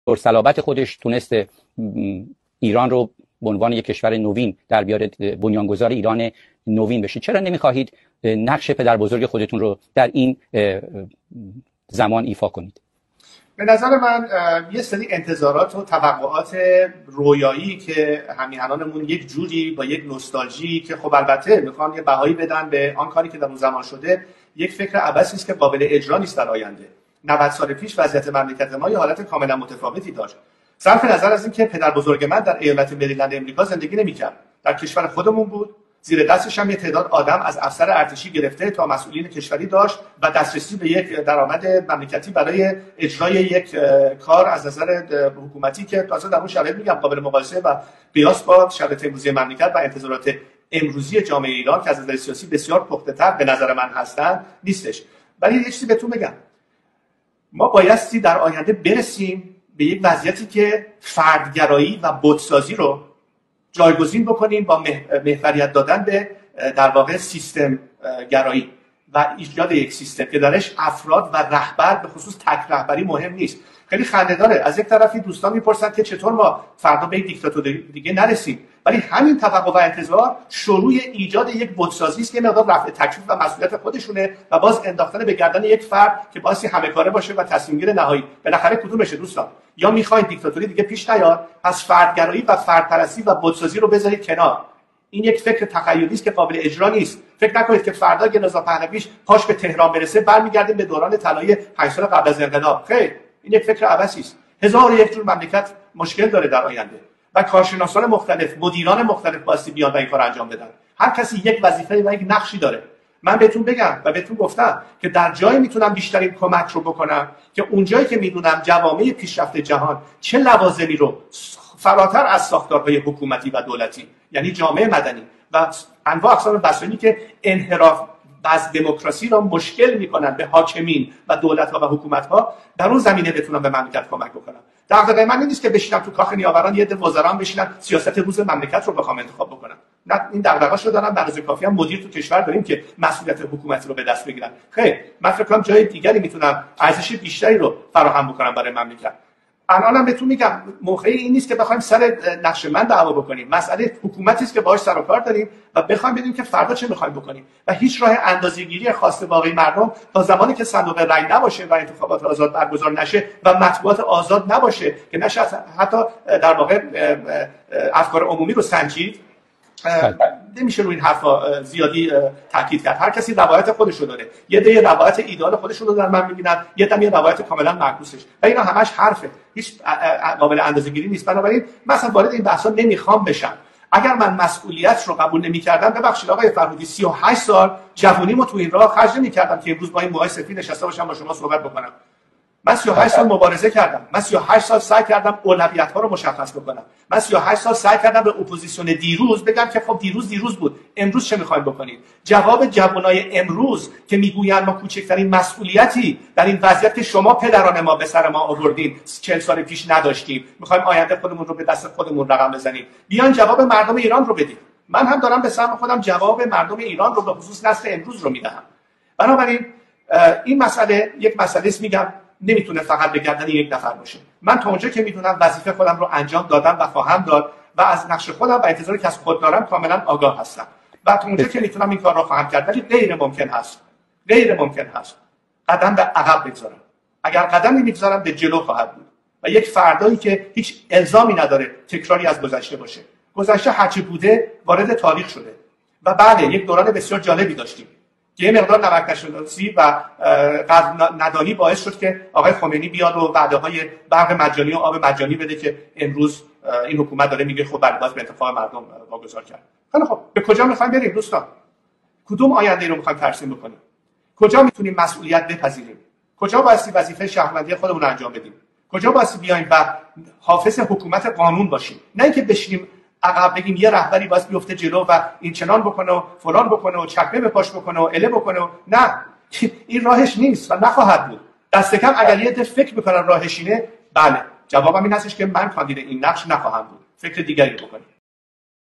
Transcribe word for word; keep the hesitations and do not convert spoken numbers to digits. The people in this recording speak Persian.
پرصلابت خودش تونسته ایران رو به عنوان یک کشور نوین در بیاره، بنیانگذار ایران نوین بشه. چرا نمیخواهید نقش پدر بزرگ خودتون رو در این زمان ایفا کنید؟ به نظر من یه سری انتظارات و توقعات رویایی که همیهنانمون یک جوری با یک نوستالژی که خب البته میخوان یه بهایی بدن به آن کاری که در اون زمان شده، یک فکر عبثی است که قابل اجرا نیست در آینده. نود سال پیش وضعیت مملکت ما یه حالت کاملا متفاوتی داشت. صرف نظر از اینکه پدر بزرگ من در ایالت مریلند امریکا زندگی نمی‌کرد، در کشور خودمون بود، زیر دستش هم یه تعداد آدم از افسر ارتشی گرفته تا مسئولین کشوری داشت و دسترسی به یک درآمد مملکتی برای اجرای یک کار از نظر حکومتی که تازه در اون شرایط میگم قابل مقایسه و قیاس با شرایط امروزی مملکت و انتظارات امروزی جامعه ایران که از نظر سیاسی بسیار پخته‌تر به نظر من هستن نیستش. ولی یه چیزی بهتون بگم، ما بایستی در آینده برسیم به یک وضعیتی که فردگرایی و بت‌سازی رو جایگزین بکنیم با محوریت دادن به در واقع سیستم گرایی و ایجاد یک سیستم که درش افراد و رهبر به خصوص تک رهبری مهم نیست. خیلی خنده‌داره، از یک طرفی دوستان میپرسن که چطور ما فردا به یک دیکتاتوری دیگه نرسیم، ولی همین توقع و انتظار شروع ایجاد یک بت‌سازی است که مقدار رفع تکلیف و مسئولیت خودشونه و باز انداختن به گردن یک فرد که باعث همه کاره باشه و تصمیم گیر نهایی. بالاخره کدوم بشه دوستان؟ یا میخواید دیکتاتوری دیگه پیش نیاد، پس فردگرایی و فردپرستی و بت‌سازی رو بذارید کنار. این یک فکر تخیلی است که قابل اجرا نیست. فکر نکنید که فردا که رضا پهلویش پاش به تهران برسه برمیگردیم به دوران طلایی پنج سال قبل از انقلاب. خیر، این یک فکر عبثی است. هزار و یک جور مملکت مشکل داره در آینده و کارشناسان مختلف، مدیران مختلف باستی بیان و این کار انجام بدن. هر کسی یک وظیفه و یک نقشی داره. من بهتون بگم و بهتون گفتم که در جایی میتونم بیشترین کمک رو بکنم که اونجایی که میدونم جوامع پیشرفته جهان چه لوازمی رو فراتر از ساختارهای حکومتی و دولتی، یعنی جامعه مدنی و انواع اقسام وسایلی که انحراف از دموکراسی را مشکل میکنن به حاکمین و دولت‌ها و حکومت‌ها، در اون زمینه بتونم به مملکت کمک بکنم. دغدغه من نیست که بشینم تو کاخ نیاوران یه عده وزرا بشینن سیاست روز مملکت رو بخوام انتخاب بکنم. نه، این دغدغه‌شو دارم، به اندازه کافی هم مدیر تو کشور داریم که مسئولیت حکومتی رو به دست بگیرن. خیر، من فکر کنم جای دیگری میتونم ارزش بیشتری رو فراهم بکنم برای مملکت. الانم بهتون میگم موقع این نیست که بخوایم سر نقش من دعوا بکنیم. مسئله حکومتی است که باهاش سر و کار داریم و بخوایم ببینیم که فردا چه میخوایم بکنیم و هیچ راه اندازه‌گیری خاص واقعی مردم تا زمانی که صندوق رای نباشه و انتخابات آزاد برگزار نشه و مطبوعات آزاد نباشه که نشه حتی در واقع افکار عمومی رو سنجید، نمیشه روی این حرفا زیادی تاکید کرد. هر کسی روایت خودش رو داره. یه ده روایت ایدئال خودشون رو در من میبینن، یه دم یه روایت کاملا معکوسش و اینا همش حرفه، هیچ قابل اندازه‌گیری نیست. بنابراین مثلا وارد این بحثا نمیخوام بشم. اگر من مسئولیت رو قبول نمی‌کردم، ببخشید آقای فرهودی، سی و هشت سال جوونیمو تو این راه خرج نمی‌کردم که امروز با این موهای سفید نشسته باشم با شما صحبت بکنم. من سی و هشت سال مبارزه کردم. من سی و هشت سال سعی کردم اولویت‌ها رو مشخص بکنم. من سی و هشت سال سعی کردم به اپوزیسیون دیروز بگم که خب دیروز دیروز بود، امروز چه می‌خواید بکنید؟ جواب جوانای امروز که میگویند ما کوچکترین مسئولیتی در این وضعیت که شما پدران ما به سر ما آوردین چهل سال پیش نداشتیم، می‌خوایم آینده خودمون رو به دست خودمون رقم بزنیم. بیان جواب مردم ایران رو بدید. من هم دارم به سهم خودم جواب مردم ایران رو به خصوص نسل امروز رو میدهم. بنابراین این مسئله یک مسئله است، میگم نمیتونه فقط به گردن یک نفر باشه. من تا اونجا که میدونم وظیفه خودم رو انجام دادم و خواهم داد و از نقش خودم و انتظاری که از خود دارم کاملا آگاه هستم. و تا اونجا که میتونم این کار رو خواهم کرد، ولی غیر ممکن هست. غیر ممکن هست قدم به عقب بگذارم. اگر قدمی میگذارم به جلو خواهد بود و یک فردایی که هیچ الزامی نداره تکراری از گذشته باشه. گذشته هرچی بوده وارد تاریخ شده. و بله، یک دوران بسیار جالبی داشتیم. یه مقدار نمک‌نشناسی و ندانی باعث شد که آقای خمینی بیاد و وعده‌های برق مجانی و آب مجانی بده که امروز این حکومت داره میگه خب بعد باز به انتفاع مردم واگذار کرد. خیلی خب، به کجا می‌خوایم بریم دوستان؟ کدوم آینده رو می‌خوایم ترسیم بکنیم؟ کجا میتونیم مسئولیت بپذیریم؟ کجا بایستی وظیفه شهروندی خودمون رو انجام بدیم؟ کجا بایستی بیایم و حافظ حکومت قانون باشیم؟ نه اینکه بشینیم عقب بگیم یه رهبری باید بیفته جلو و این چنان بکنه و فلان بکنه و چکمه به پاش بکنه و اله بکنه و نه، این راهش نیست و نخواهد بود. دست کم اگر یه عده فکر میکنن راهش اینه، بله، جوابم این هستش که من کاندید این نقش نخواهم بود. فکر دیگری بکنیم.